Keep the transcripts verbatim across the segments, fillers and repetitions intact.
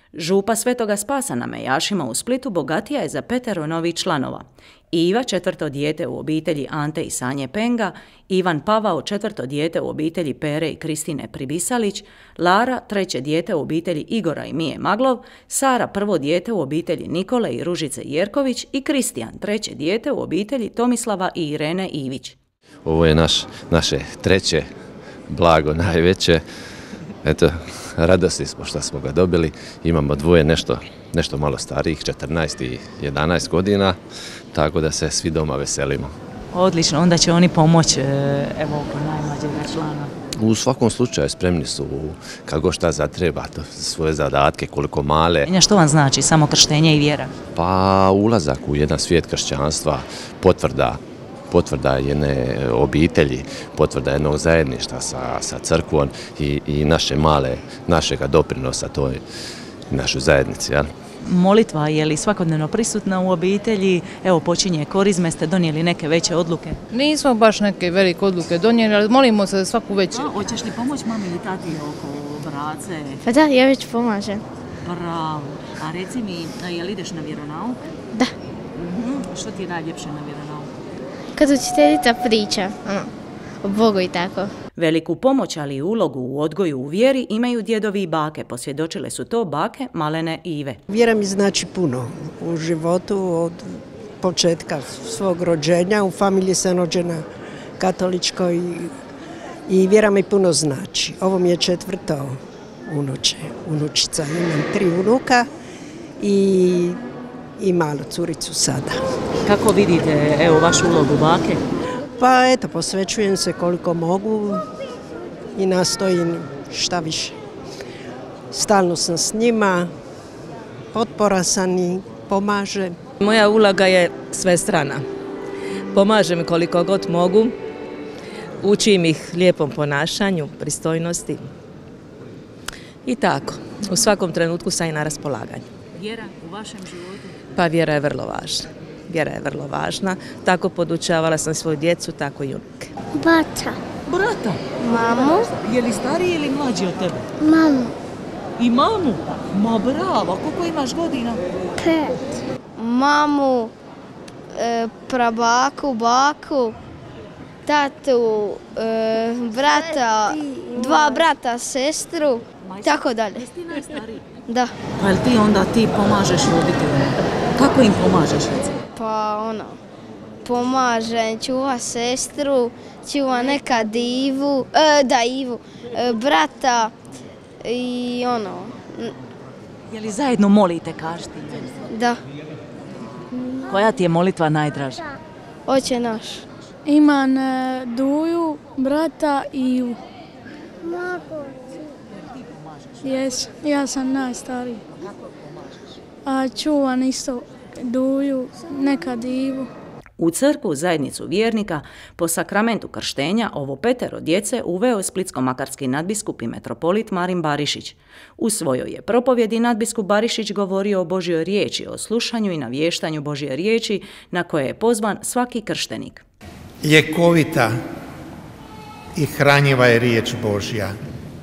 Župa Svetoga Spasa na Mejašima u Splitu bogatija je za petero novih članova. Iva, četvrto dijete u obitelji Ante i Sanje Penga, Ivan Pavao, četvrto dijete u obitelji Pere i Kristine Pribisalić, Lara, treće dijete u obitelji Igora i Mije Maglov, Sara, prvo dijete u obitelji Nikole i Ružice Jerković i Kristijan, treće dijete u obitelji Tomislava i Irene Ivić. Ovo je naš, naše treće blago, najveće. Eto, radosni smo što smo ga dobili. Imamo dvoje nešto, nešto malo starijih, četrnaest i jedanaest godina, tako da se svi doma veselimo. Odlično, onda će oni pomoći evo oko najmlađega člana. U svakom slučaju spremni su kako šta zatreba, svoje zadatke, koliko male. Što vam znači samo krštenje i vjera? Pa ulazak u jedan svijet kršćanstva, potvrda potvrda jedne obitelji, potvrda jednog zajedništva sa, sa crkvom i, i naše male, našega doprinosa toj našoj zajednici. Ja. Molitva je li svakodnevno prisutna u obitelji? Evo počinje korizme, ste donijeli neke veće odluke? Nismo baš neke velike odluke donijeli, ali molimo se za svaku veću. A, hoćeš li pomoći mami ili tati oko brace? Pa da, ja već pomažem. Bravo. A reci mi, je li ideš na vjeronauk? Da. Uh-huh. Što ti je najljepše na vjeronauku? Kad učiteljica priča ono, o Bogu i tako. Veliku pomoć, ali i ulogu u odgoju u vjeri imaju djedovi i bake. Posvjedočile su to bake Malene i Ive. Vjera mi znači puno u životu od početka svog rođenja. U familiji sam rođena katoličkoj i, i vjera mi puno znači. Ovo mi je četvrto unuče, unučica. Imam tri unuka i, i malu curicu sada. Kako vidite evo vašu ulogu bake? Pa eto, posvećujem se koliko mogu i nastojim šta više. Stalno sam s njima, potpora sam i pomažem. Moja uloga je svestrana. Pomažem koliko god mogu, učim ih lijepom ponašanju, pristojnosti i tako. U svakom trenutku sam i na raspolaganju. Vjera u vašem životu? Pa vjera je vrlo važna. Vjera je vrlo važna. Tako podučavala sam svoju djecu, tako i unuke. Brata. Brata? Mamu. Je li stariji ili mlađi od tebe? Mamu. I mamu? Ma bravo, koliko imaš godina? Pet. Mamu, e, prabaku, baku, tatu, e, brata, dva brata, sestru, tako dalje. Jesi ti najstariji? Da. Pa jel ti onda ti pomažeš roditeljima? Kako im pomažeš, recimo? Pa ono, pomažem, čuva sestru, čuva neka divu, e, da Ivu, e, brata i ono. Je li zajedno molite, kažete? Da. Koja ti je molitva najdraža? Oče naš. Imam e, Duju, brata i Ivu. Mogu. Jes, ja sam najstariji. A čuvam isto Duju, neka divu. U crkvu zajednicu vjernika po sakramentu krštenja ovo petero djece uveo je splitsko-makarski nadbiskup i metropolit Marin Barišić. U svojoj je propovjedi nadbiskup Barišić govorio o Božjoj riječi, o slušanju i navještanju Božje riječi na koje je pozvan svaki krštenik. Ljekovita i hranjiva je riječ Božja.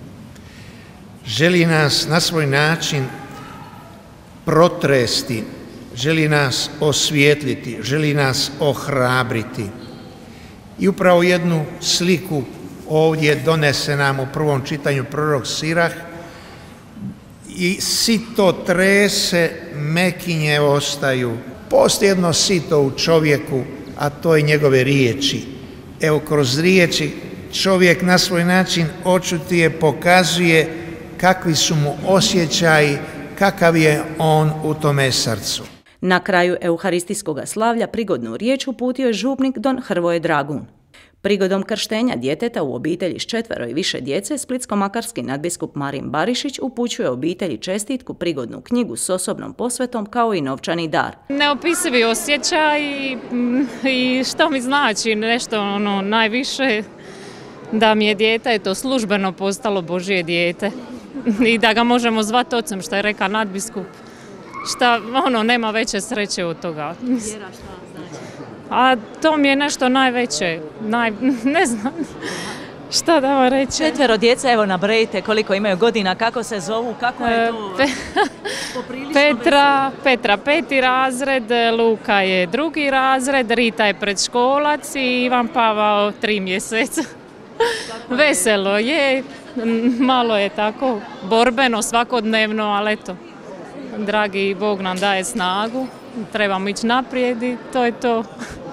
Želi nas na svoj način protresti, želi nas osvijetliti, želi nas ohrabriti. I upravo jednu sliku ovdje donese nam u prvom čitanju prorok Sirah. I sito trese, mekinje ostaju. Postoji jedno sito u čovjeku, a to je njegove riječi. Evo, kroz riječi čovjek na svoj način očutije, pokazuje kakvi su mu osjećaji, kakav je on u tome srcu. Na kraju euharistijskog slavlja prigodnu riječ uputio je župnik don Hrvoje Dragun. Prigodom krštenja djeteta u obitelji s četvero i više djece, splitsko-makarski nadbiskup Marin Barišić upućuje obitelji čestitku, prigodnu knjigu s osobnom posvetom kao i novčani dar. Neopisivi osjećaj i, i što mi znači nešto ono najviše, da mi je dijete eto, službeno postalo Božje dijete i da ga možemo zvati ocem, što je rekao nadbiskup. Šta, ono, nema veće sreće od toga. Vjera šta znači? A to mi je nešto najveće, naj, ne znam. Šta da vam reći? Četvero djece, evo nabrojite koliko imaju godina, kako se zovu, kako je to Pe- poprilično Petra, Petra peti razred, Luka je drugi razred, Rita je predškolac i Ivan Pavao tri mjeseca. Veselo je, m, malo je tako borbeno svakodnevno, ali eto, dragi Bog nam daje snagu, trebamo ići naprijed i to je to.